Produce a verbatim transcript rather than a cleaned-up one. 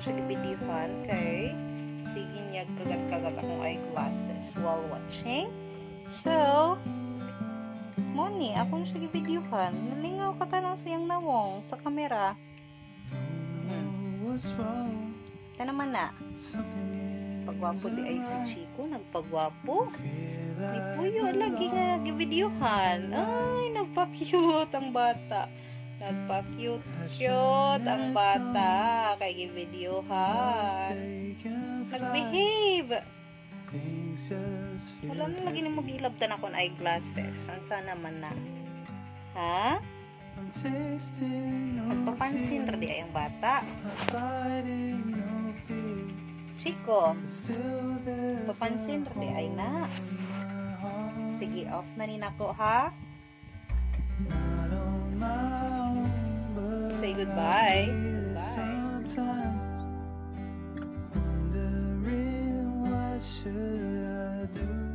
siya gibidyohan kay sige niya kagat-kagat akong eyeglasses while watching. So, Moni, akong siya gibidyohan. Nalingaw ka tanang siyang nawong sa kamera. Hmm. Ito naman na. Pagwapo di ay si Chiko. Nagpagwapo. Ni Puyo lagi nga nagibidyohan. Ay, nagpa-cute ang bata. Nagpa-cute-cute ang bata. Kay gibidyohan. Nag-behave. Wala na lagi na maghilabtan ako ng eyeglasses. Saan naman na? Ha? Magpapansin rin ay ang bata. Chiko, papansin rin ay na. Sige, off na rin ako, ha? Say goodbye. Goodbye. Should I do?